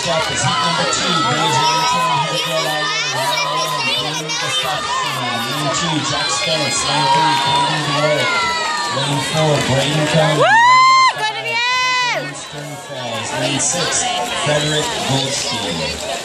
Next up is heat number 2. There's your intern head girl out here. Lane 2, Jack Spence. Lane 3, Colton Dwyer. Lane 4, Braden County. Lane 5, Stern Falls. Lane 6, Frederick Goldstein.